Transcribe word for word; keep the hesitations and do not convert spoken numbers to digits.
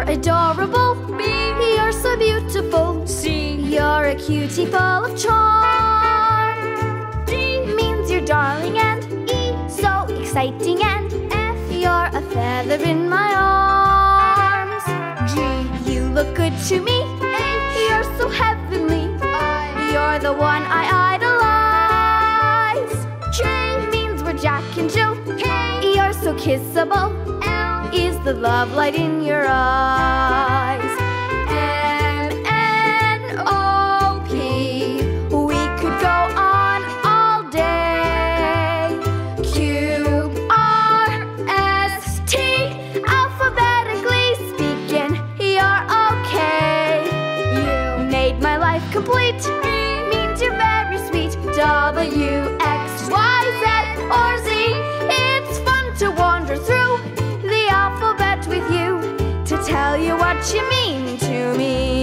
adorable. B, you're so beautiful. C, you're a cutie full of charm. D means you're darling, and E, so exciting, and F, you're a feather in my arms. G, you look good to me. H, you're so heavenly. I, you're the one I idolize. J means we're Jack and Jill. K, you're so kissable. L is the love light in your eyes. M, N, O, P, we could go on all day. Q, R, S, T, alphabetically speaking, you're okay. You made my life complete. V means you're very sweet. W, X, Y, Z, or Z, it's fun to wander through the alphabet with you, to tell you what you mean to me.